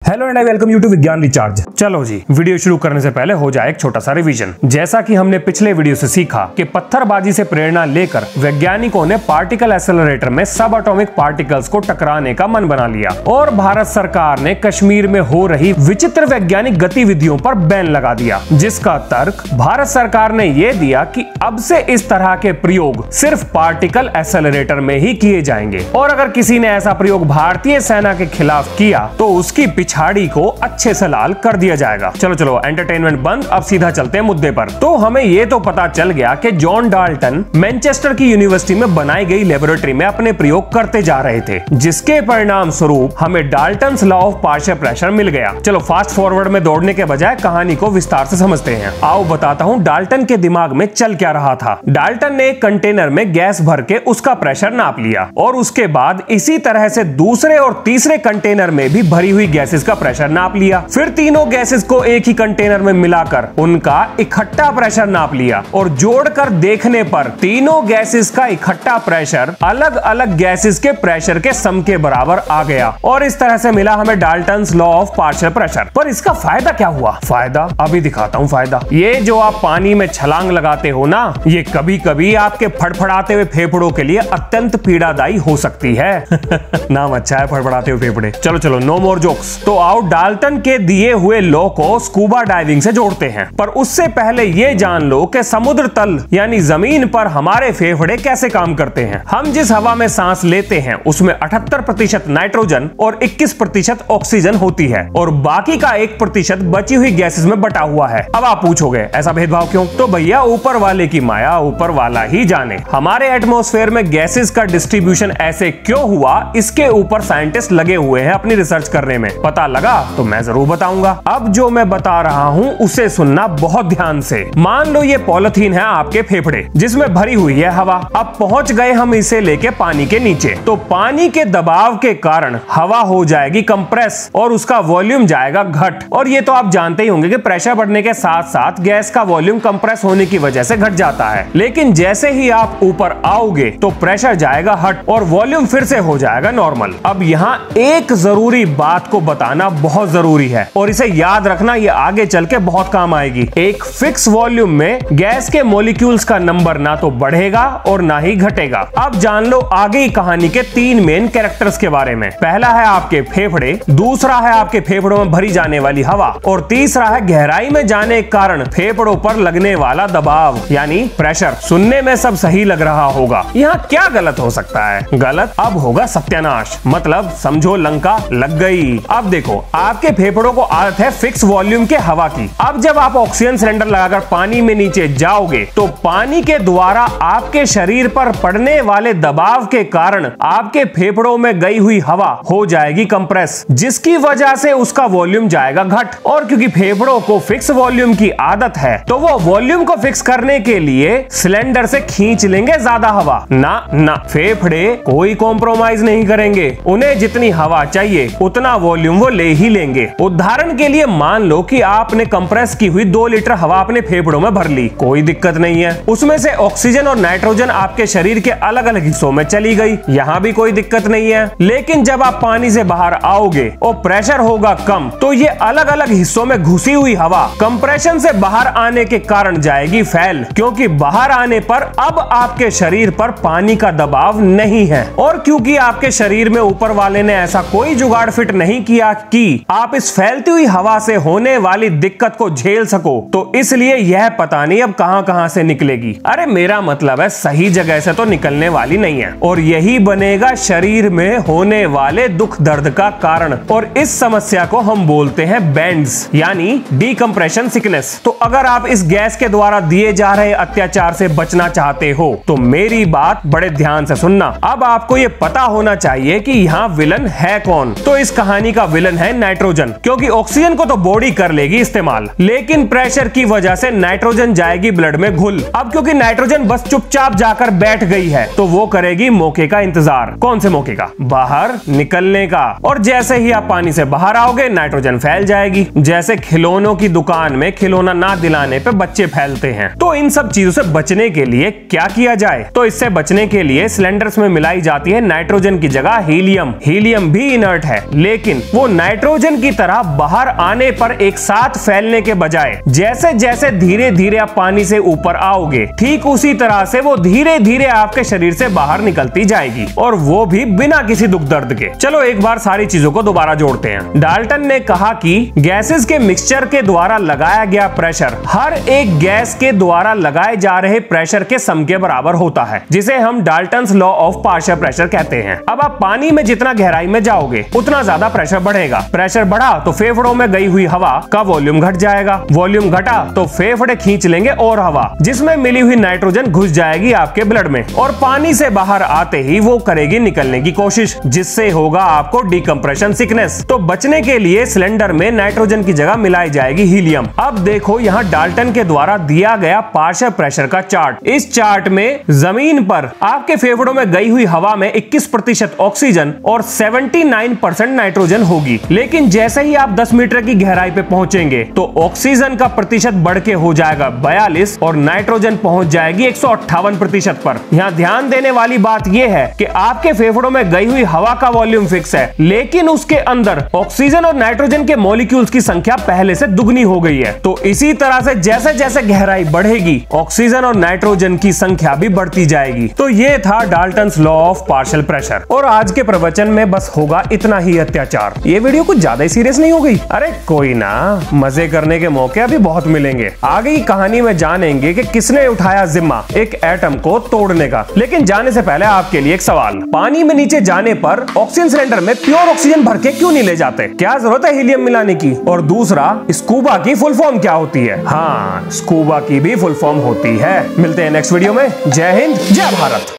Hello and I welcome you to Vigyan recharge. चलो जी, video शुरू करने से पहले हो जाए एक छोटा सा रिवीजन। जैसा कि हमने पिछले वीडियो से सीखा कि पत्थरबाजी से प्रेरणा लेकर वैज्ञानिकों ने पार्टिकल एक्सेलरेटर में सब एटॉमिक पार्टिकल्स को टकराने का मन बना लिया और भारत सरकार ने कश्मीर में हो रही विचित्र वैज्ञानिक गतिविधियों पर बैन लगा दिया, जिसका तर्क भारत सरकार ने यह दिया कि अब से इस तरह के प्रयोग सिर्फ पार्टिकल एक्सेलरेटर में ही किए जाएंगे और अगर किसी ने ऐसा प्रयोग भारतीय सेना के खिलाफ किया तो उसकी पिछाड़ी को अच्छे से लाल कर दिया जाएगा। चलो चलो एंटरटेनमेंट बंद, अब सीधा चलते हैं मुद्दे पर। तो हमें ये तो पता चल गया कि जॉन डाल्टन मैनचेस्टर की यूनिवर्सिटी में बनाई गई लेबोरेटरी में अपने प्रयोग करते जा रहे थे, जिसके परिणाम स्वरूप हमें Dalton's law of partial pressure मिल गया। चलो फास्ट फॉरवर्ड में दौड़ने के बजाय कहानी को विस्तार से समझते हैं। आओ बताता हूँ डाल्टन के दिमाग में चल क्या रहा था। डाल्टन ने एक कंटेनर में गैस भर के उसका प्रेशर नाप लिया और उसके बाद इसी तरह से दूसरे और तीसरे कंटेनर में भी भरी हुई गैसेस का प्रेशर नाप लिया। फिर तीनों गैसेस को एक ही कंटेनर में मिलाकर उनका इकट्ठा प्रेशर नाप लिया और जोड़कर देखने पर तीनों गैसेस का इकट्ठा प्रेशर अलग अलग गैसेस के प्रेशर के सम के बराबर आ गया और इस तरह से मिला हमें Dalton's law of partial pressure. पर इसका फायदा क्या हुआ? फायदा अभी दिखाता हूँ। फायदा ये जो आप पानी में छलांग लगाते हो ना, ये कभी कभी आपके फड़फड़ाते हुए फेफड़ों के लिए अत्यंत पीड़ादायी हो सकती है। नाम अच्छा है, फड़फड़ाते हुए फेफड़े। चलो चलो नो मोर जोक्स। तो आओ डाल्टन के दिए हुए लॉ को स्कूबा डाइविंग से जोड़ते हैं। पर उससे पहले ये जान लो कि समुद्र तल यानी जमीन पर हमारे फेफड़े कैसे काम करते हैं। हम जिस हवा में सांस लेते हैं उसमें 78% नाइट्रोजन और 21% ऑक्सीजन होती है और बाकी का 1% बची हुई गैसेस में बटा हुआ है। अब आप पूछोगे ऐसा भेदभाव क्यों? तो भैया ऊपर वाले की माया ऊपर वाला ही जाने। हमारे एटमॉस्फेयर में गैसेस का डिस्ट्रीब्यूशन ऐसे क्यों हुआ, इसके ऊपर साइंटिस्ट लगे हुए हैं अपनी रिसर्च करने में। पता लगा तो मैं जरूर बताऊंगा। अब जो मैं बता रहा हूँ उसे सुनना बहुत ध्यान से। मान लो ये पॉलिथीन है आपके फेफड़े जिसमें भरी हुई है हवा। अब पहुंच गए हम इसे लेके पानी के नीचे, तो पानी के दबाव के कारण हवा हो जाएगी कंप्रेस और उसका वॉल्यूम जाएगा घट। और ये तो आप जानते ही होंगे कि प्रेशर बढ़ने के साथ साथ गैस का वॉल्यूम कंप्रेस होने की वजह से घट जाता है। लेकिन जैसे ही आप ऊपर आओगे तो प्रेशर जाएगा हट और वॉल्यूम फिर से हो जाएगा नॉर्मल। अब यहाँ एक जरूरी बात को बताना बहुत जरूरी है और इसे याद रखना, ये आगे चल के बहुत काम आएगी। एक फिक्स वॉल्यूम में गैस के मॉलिक्यूल्स का नंबर ना तो बढ़ेगा और ना ही घटेगा। अब जान लो आगे की कहानी के 3 मेन कैरेक्टर्स के बारे में। पहला है आपके फेफड़े, दूसरा है आपके फेफड़ों में भरी जाने वाली हवा और तीसरा है गहराई में जाने के कारण फेफड़ों पर लगने वाला दबाव यानी प्रेशर। सुनने में सब सही लग रहा होगा, यहाँ क्या गलत हो सकता है? गलत अब होगा सत्यानाश, मतलब समझो लंका लग गई। अब देखो आपके फेफड़ों को आदत है फिक्स वॉल्यूम के हवा की। अब जब आप ऑक्सीजन सिलेंडर लगाकर पानी में नीचे जाओगे तो पानी के द्वारा आपके शरीर पर पड़ने वाले दबाव के कारण आपके फेफड़ों में गई हुई हवा हो जाएगी कंप्रेस, जिसकी वजह से उसका वॉल्यूम जाएगा घट। और क्योंकि फेफड़ों को फिक्स वॉल्यूम की आदत है तो वो वॉल्यूम को फिक्स करने के लिए सिलेंडर से खींच लेंगे ज्यादा हवा। ना फेफड़े कोई कॉम्प्रोमाइज नहीं करेंगे, उन्हें जितनी हवा चाहिए उतना वॉल्यूम वो ले ही लेंगे। उदाहरण के लिए मान लो कि आपने कंप्रेस की हुई 2 लीटर हवा अपने फेफड़ों में भर ली, कोई दिक्कत नहीं है। उसमें से ऑक्सीजन और नाइट्रोजन आपके शरीर के अलग अलग हिस्सों में चली गई, यहाँ भी कोई दिक्कत नहीं है। लेकिन जब आप पानी से बाहर आओगे और प्रेशर होगा कम तो ये अलग अलग हिस्सों में घुसी हुई हवा कंप्रेशन से बाहर आने के कारण जाएगी फैल, क्योंकि बाहर आने पर अब आपके शरीर पर पानी का दबाव नहीं है। और क्योंकि आपके शरीर में ऊपर वाले ने ऐसा कोई जुगाड़ फिट नहीं किया कि आप इस फैलती हुई हवा से होने वाली दिक्कत को झेल सको, तो इसलिए यह पता नहीं अब कहां से निकलेगी। अरे मेरा मतलब है सही जगह से तो निकलने वाली नहीं है और यही बनेगा शरीर में होने वाले दुख दर्द का कारण। और इस समस्या को हम बोलते हैं बैंड्स यानी डीकंप्रेशन सिकनेस। तो अगर आप इस गैस के द्वारा दिए जा रहे अत्याचार से बचना चाहते हो तो मेरी बात बड़े ध्यान से सुनना। अब आपको यह पता होना चाहिए कि यहाँ विलन है कौन। तो इस कहानी का विलन है नाइट्रोजन, क्योंकि ऑक्सीजन को तो बॉडी कर लेगी इस्तेमाल, लेकिन प्रेशर की वजह से नाइट्रोजन जाएगी ब्लड में घुल। अब क्योंकि नाइट्रोजन बस चुपचाप जाकर बैठ गई है तो वो करेगी मौके का इंतजार। कौन से मौके का? बाहर निकलने का। और जैसे ही आप पानी से बाहर आओगे नाइट्रोजन फैल जाएगी, जैसे खिलौनों की दुकान में खिलौना ना दिलाने पे बच्चे फैलते हैं। तो इन सब चीजों से बचने के लिए क्या किया जाए? तो इससे बचने के लिए सिलेंडर्स में मिलाई जाती है नाइट्रोजन की जगह हीलियम। हीलियम भी इनर्ट है लेकिन वो नाइट्रोजन की तरह बाहर आने पर एक साथ फैलने के बजाय जैसे जैसे धीरे धीरे आप पानी से ऊपर आओगे, ठीक उसी तरह से वो धीरे धीरे आपके शरीर से बाहर निकलती जाएगी, और वो भी बिना किसी दुख दर्द के। चलो एक बार सारी चीजों को दोबारा जोड़ते हैं। डाल्टन ने कहा कि गैसेस के मिक्सचर के द्वारा लगाया गया प्रेशर हर एक गैस के द्वारा लगाए जा रहे प्रेशर के सम के बराबर होता है, जिसे हम Dalton's law of partial pressure कहते हैं। अब आप पानी में जितना गहराई में जाओगे उतना ज्यादा प्रेशर बढ़ेगा। प्रेशर बढ़ा तो फेफड़ों में गई हुई हवा का वॉल्यूम घट जाएगा, वॉल्यूम घटा तो फेफड़े खींच लेंगे और हवा, जिसमें मिली हुई नाइट्रोजन घुस जाएगी आपके ब्लड में, और पानी से बाहर आते ही वो करेगी निकलने की कोशिश, जिससे होगा आपको डिकम्प्रेशन सिकनेस। तो बचने के लिए सिलेंडर में नाइट्रोजन की जगह मिलाई जाएगी हीलियम। अब देखो यहाँ डाल्टन के द्वारा दिया गया पार्शियल प्रेशर का चार्ट। इस चार्ट में जमीन पर आपके फेफड़ों में गई हुई हवा में 21% ऑक्सीजन और 79% नाइट्रोजन होगी, लेकिन जैसे ही आप 10 मीटर की गहराई पे पहुंचेंगे तो ऑक्सीजन का प्रतिशत बढ़ के हो जाएगा 42 और नाइट्रोजन पहुंच जाएगी 158% पर। यहाँ ध्यान देने वाली बात यह है कि आपके फेफड़ों में गई हुई हवा का वॉल्यूम फिक्स है, लेकिन उसके अंदर ऑक्सीजन और नाइट्रोजन के मॉलिक्यूल्स की संख्या पहले से दुगनी हो गई है। तो इसी तरह से जैसे जैसे गहराई बढ़ेगी ऑक्सीजन और नाइट्रोजन की संख्या भी बढ़ती जाएगी। तो ये था Dalton's law of partial pressure. और आज के प्रवचन में बस होगा इतना ही अत्याचार। ये वीडियो कुछ ज्यादा ही सीरियस नहीं हो गई? अरे कोई ना, मजे करने के मौके अभी बहुत मिलेंगे। आगे की कहानी में जानेंगे कि किसने उठाया जिम्मा एक एटम को तोड़ने का। लेकिन जाने से पहले आपके लिए एक सवाल, पानी में नीचे जाने पर ऑक्सीजन सिलेंडर में प्योर ऑक्सीजन भर के क्यों नहीं ले जाते? क्या जरूरत है हीलियम मिलाने की? और दूसरा, स्कूबा की फुल फॉर्म क्या होती है? हाँ, स्कूबा की भी फुल फॉर्म होती है। मिलते हैं नेक्स्ट वीडियो में। जय हिंद, जय भारत।